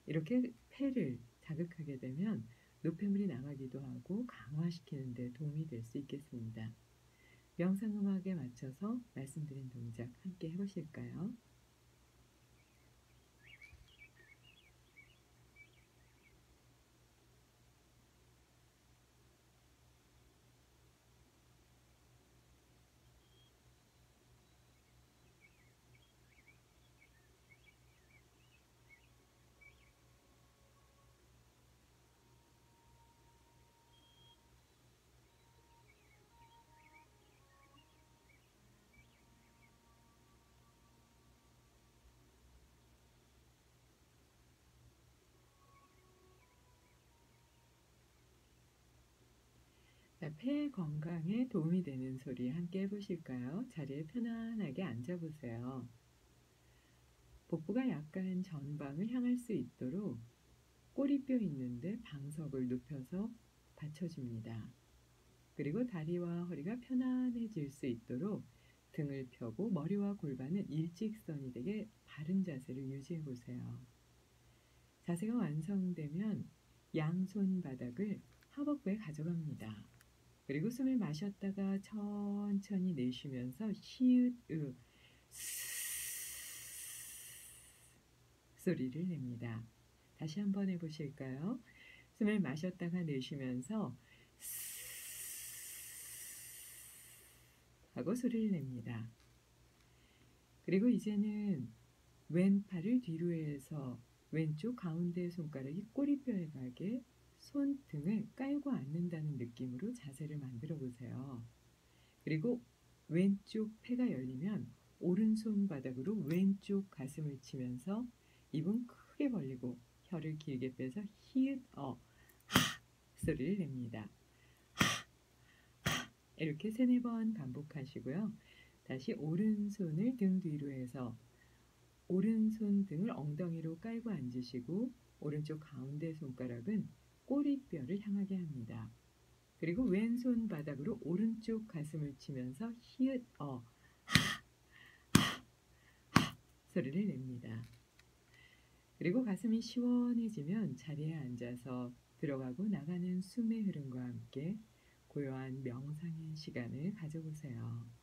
이렇게 폐를 자극하게 되면 노폐물이 나가기도 하고 강화시키는 데 도움이 될 수 있겠습니다. 명상 음악에 맞춰서 말씀드린 동작 함께 해 보실까요? 자, 폐 건강에 도움이 되는 소리 함께 해 보실까요? 자리에 편안하게 앉아 보세요. 복부가 약간 전방을 향할 수 있도록 꼬리뼈 있는데 방석을 눕혀서 받쳐줍니다. 그리고 다리와 허리가 편안해질 수 있도록 등을 펴고 머리와 골반은 일직선이 되게 바른 자세를 유지해 보세요. 자세가 완성되면 양손 바닥을 하복부에 가져갑니다. 그리고 숨을 마셨다가 천천히 내쉬면서 시읒으 소리를 냅니다. 다시 한번 해보실까요? 숨을 마셨다가 내쉬면서 하고 소리를 냅니다. 그리고 이제는 왼팔을 뒤로 해서 왼쪽 가운데 손가락이 꼬리뼈에 가게 손등을 깔고 앉는다는 느낌으로 자세를 만들어 보세요. 그리고 왼쪽 폐가 열리면 오른손 바닥으로 왼쪽 가슴을 치면서 입은 크게 벌리고 혀를 길게 빼서 히읗 하 소리를 냅니다. 이렇게 3-4번 반복하시고요. 다시 오른손을 등 뒤로 해서 오른손 등을 엉덩이로 깔고 앉으시고 오른쪽 가운데 손가락은 꼬리뼈를 향하게 합니다. 그리고 왼손 바닥으로 오른쪽 가슴을 치면서 히읗 소리를 냅니다. 그리고 가슴이 시원해지면 자리에 앉아서 들어가고 나가는 숨의 흐름과 함께 고요한 명상의 시간을 가져보세요.